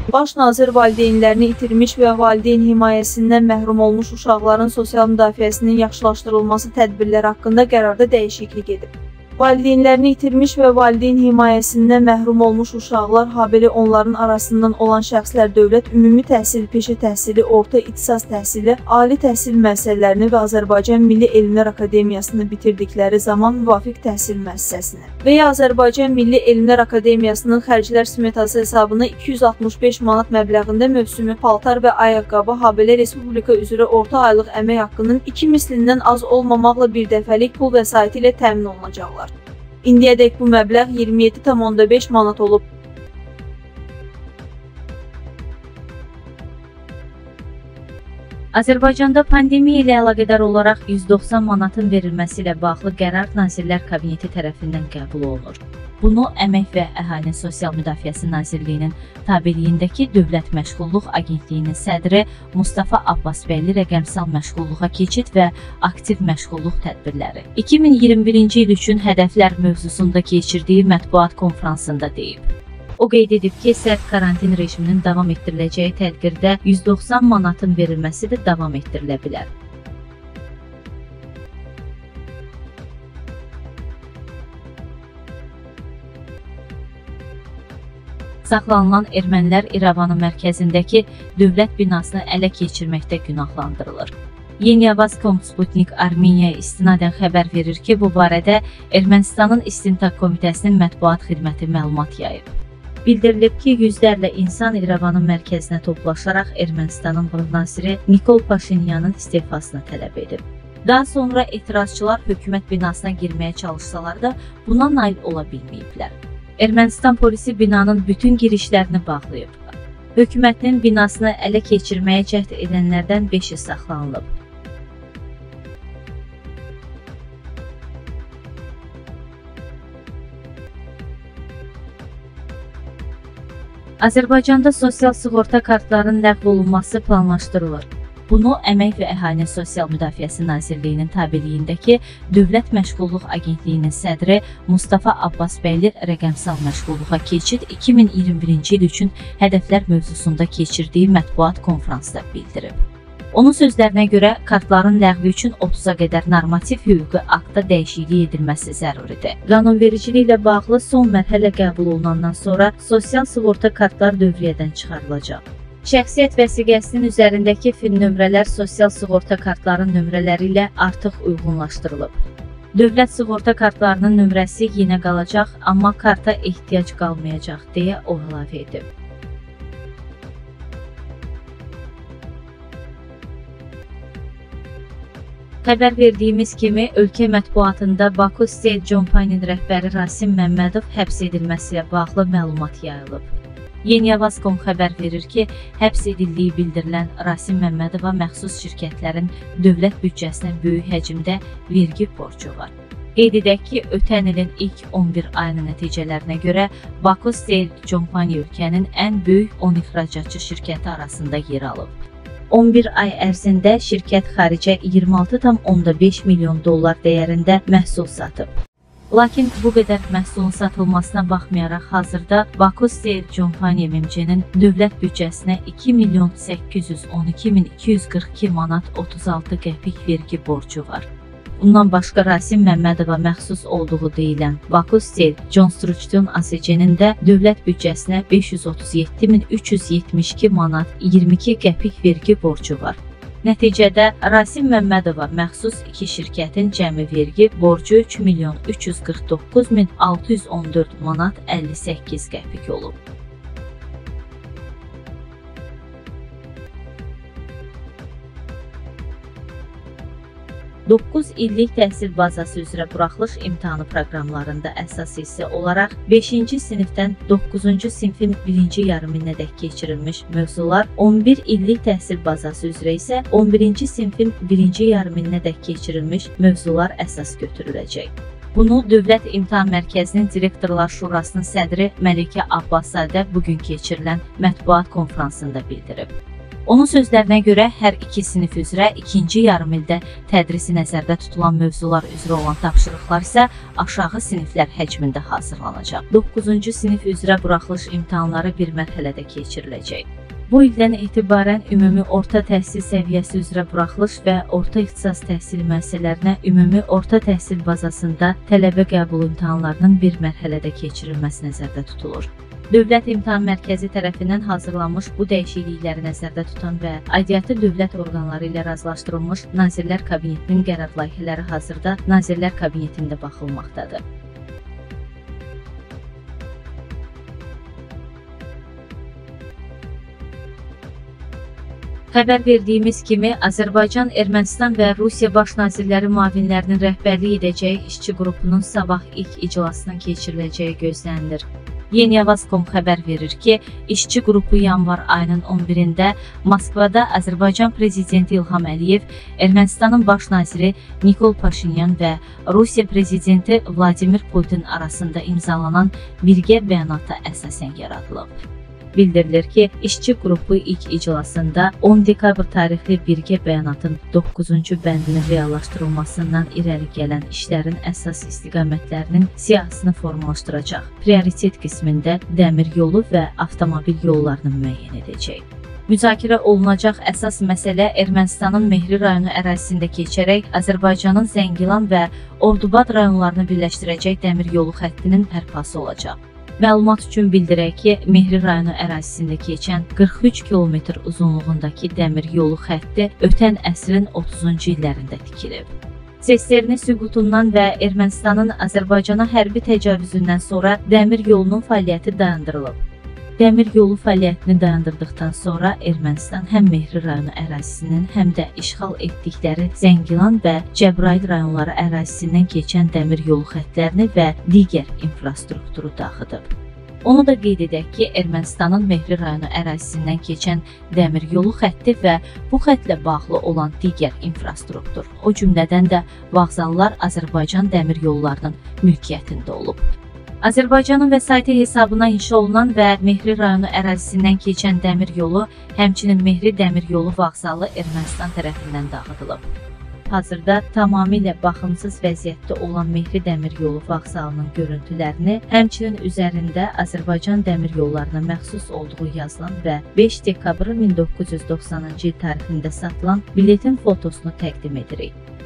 Baş nazir valideynlərini itirmiş və valideyn himayəsindən məhrum olmuş uşaqların sosial müdafiəsinin yaxşılaşdırılması tədbirləri haqqında qərarda dəyişiklik edib. Valideynlərini itirmiş və valideyn himayəsindən məhrum olmuş uşaqlar, habelə onların arasından olan şəxslər dövlət ümumi təhsil, peşə təhsili, orta ixtisas təhsili, ali təhsil müəssisələrini və Azərbaycan Milli Elmlər Akademiyasını bitirdikləri zaman müvafiq təhsil müəssisəsini və ya Azərbaycan Milli Elmlər Akademiyasının xərclər smetası hesabına 265 manat məbləğində mövsümü paltar və ayaqqabı, habelə Respublika üzrə orta aylıq əmək haqqının 2 mislindən az olmamaqla bir dəfəlik pul vəsaiti ilə təmin olunacaqlar. İndiyədək bu məbləğ 27,5 manat olub. Azərbaycanda pandemiya ilə əlaqədar olaraq 190 manatın verilməsi ilə bağlı qərar Nazirlər Kabineti tərəfindən qəbul olunur. Bunu Əmək və Əhalinin Sosial Müdafiəsi Nazirliyinin tabeliyindəki Dövlət Məşğulluq Agentliyinin sədri Mustafa Abbasbəyli rəqəmsal məşğulluğa keçid və aktiv məşğulluq tədbirləri 2021-ci il üçün hədəflər mövzusunda keçirdiyi mətbuat konfransında deyib. O qeyd edib ki, sərt karantin rejiminin davam etdiriləcəyi tədbirdə 190 manatın verilməsi də davam etdirilə bilər. Saxlanılan ermənilər İrəvanın mərkəzindəki dövlət binasını ələ keçirməkdə günahlandırılır. Yeniyavaz.com Sputnik Armeniyaya istinadən xəbər verir ki, bu barədə Ermənistanın İstintaq Komitəsinin mətbuat xidməti məlumat yayıb. Bildirilib ki, yüzlərlə insan İrəvanın mərkəzinə toplaşaraq Ermənistanın baş naziri Nikol Paşinyanın istefasını tələb edib. Daha sonra etirazçılar hökumət binasına girməyə çalışsalar da buna nail ola bilməyiblər. Ermənistan polisi binanın bütün girişlərini bağlayıb. Hökumətinin binasını ələ keçirməyə cəhd edənlərdən 5-i saxlanılıb. Azərbaycanda sosial sığorta kartlarının ləğv olunması planlaşdırılır. Bunu Əmək və Əhalinin Sosial Müdafiəsi Nazirliyinin tabeliyindəki Dövlət Məşğulluq Agentliyinin sədri Mustafa Abbasbəyli rəqəmsal məşğulluğa keçid 2021-ci il üçün hədəflər mövzusunda keçirdiyi mətbuat konfransda bildirib. Onun sözlərinə görə, kartların ləğvi üçün 30-a qədər normativ hüquqi aktda dəyişiklik edilməsi zəruridir. Qanunvericilik ilə bağlı son mərhələ qəbul olunandan sonra sosial sığorta kartlar dövriyyədən çıxarılacaq. Şəxsiyyət vəsiqəsinin üzərindəki fin nömrələr sosial sığorta kartların nömrələri ilə artıq uyğunlaşdırılıb. Dövlət sığorta kartlarının nömrəsi yenə qalacaq, amma karta ehtiyac qalmayacaq, deyə o əlavə edib. Xəbər verdiyimiz kimi, ölkə mətbuatında Baku State Company rəhbəri Rasim Məmmədov həbs edilməsi ilə bağlı məlumat yayılıb. Yeniyavaz.com xəbər verir ki, həbs edildiyi bildirilən Rasim Məmmədova məxsus şirkətlərin dövlət büdcəsinə böyük həcmdə vergi borcu var. Qeyd edək ki, ötən ilin ilk 11 ayının nəticələrinə görə Baku State Company ölkənin ən böyük 10 ixracatçı şirkəti arasında yer alıb. 11 ay ərzində şirkət xaricə 26,5 milyon dollar dəyərində məhsul satıb. Lakin bu qədər məhsulun satılmasına baxmayaraq hazırda Baku State Company MMC-nin dövlət büdcəsinə 2.812.242 manat 36 qəpik vergi borcu var. Bundan başqa Rasim Məmmədova məxsus olduğu deyilən Baku State Construction ASC-nin də dövlət büdcəsinə 537.372 manat 22 qəpik vergi borcu var. Nəticədə Rasim Məmmədova məxsus iki şirkətin cəmi vergi borcu 3.349.614 manat 58 qəpik olub. 9 illik təhsil bazası üzrə buraxılış imtahanı proqramlarında əsas hissə olaraq 5-ci sinifdən 9-cu sinifin 1-ci yarımiliyədək keçirilmiş mövzular, 11 illik təhsil bazası üzrə isə 11-ci sinifin 1-ci yarımiliyədək keçirilmiş mövzular əsas götürüləcək. Bunu Dövlət İmtahan Mərkəzinin Direktorlar Şurasının sədri Məlikə Abbaszadə bugün keçirilən mətbuat konfransında bildirib. Onun sözlərinə görə hər iki sinif üzrə ikinci yarımildə tədrisi nəzərdə tutulan mövzular üzrə olan tapşırıqlar isə aşağı siniflər həcmində hazırlanacaq. 9-cu sinif üzrə buraxılış imtahanları bir mərhələdə keçiriləcək. Bu ildən etibarən ümumi orta təhsil səviyyəsi üzrə buraxılış və orta ixtisas təhsil müəssisələrinə ümumi orta təhsil bazasında tələbə qəbul imtahanlarının bir mərhələdə keçirilməsi nəzərdə tutulur. Dövlət İmtahan Mərkəzi tərəfindən hazırlanmış bu dəyişiklikləri nəzərdə tutan və aidiyyatı dövlət orqanları ilə razılaşdırılmış Nazirlər Kabinetinin qərar layihələri hazırda Nazirlər Kabinetində baxılmaqdadır. Xəbər verdiyimiz kimi, Azərbaycan, Ermənistan və Rusiya baş nazirləri müavinlərinin rəhbərlik edəcəyi işçi qrupunun sabah ilk iclasının keçiriləcəyi gözlənilir. Yeniavaz.com xəbər verir ki, işçi qrupu yanvar ayının 11-də Moskvada Azərbaycan Prezidenti İlham Əliyev, Ermənistanın baş naziri Nikol Paşinyan və Rusiya Prezidenti Vladimir Putin arasında imzalanan birgə bəyanata əsasən yaradılıb. Bildirilir ki, işçi qrupu ilk iclasında 10 dekabr tarixli birgə bəyanatın 9-cu bəndinin reallaşdırılmasından irəli gələn işlərin əsas istiqamətlərinin siyahısını formalaşdıracaq. Prioritet qismində dəmir yolu və avtomobil yollarını müəyyən edəcək. Müzakirə olunacaq əsas məsələ Ermənistanın Mehri rayonu ərazisində keçərək Azərbaycanın Zəngilan və Ordubad rayonlarını birləşdirəcək dəmir yolu xəttinin bərpası olacaq. Məlumat üçün bildirək ki, Mehri rayonu ərazisində keçən 43 km uzunluğundakı dəmir yolu xətti ötən əsrin 30-cu illərində tikilib. SSR-nin süqutundan və Ermənistanın Azərbaycana hərbi təcavüzündən sonra dəmir yolunun fəaliyyəti dayandırılıb. Dəmir yolu fəaliyyətini dayandırdıqdan sonra Ermənistan həm Mehri rayonu ərazisinin, həm də işğal etdikləri Zəngilan və Cəbrayıl rayonları ərazisindən keçən dəmir yolu xəttlərini və digər infrastrukturu dağıdıb. Onu da qeyd edək ki, Ermənistanın Mehri rayonu ərazisindən keçən dəmir yolu xətti və bu xəttlə bağlı olan digər infrastruktur, o cümlədən də vağzallar Azərbaycan dəmir yollarının mülkiyyətində olub. Azərbaycanın vəsaiti hesabına inşa olunan və Mehri rayonu ərazisindən keçən dəmir yolu, həmçinin Mehri dəmir yolu vağzalı Ermənistan tərəfindən dağıdılıb. Hazırda tamamilə baxımsız vəziyyətdə olan Mehri dəmir yolu vağzalının görüntülərini, həmçinin üzərində Azərbaycan dəmir yollarına məxsus olduğu yazılan və 5 dekabr 1990-cı il tarixində satılan biletin fotosunu təqdim edirik.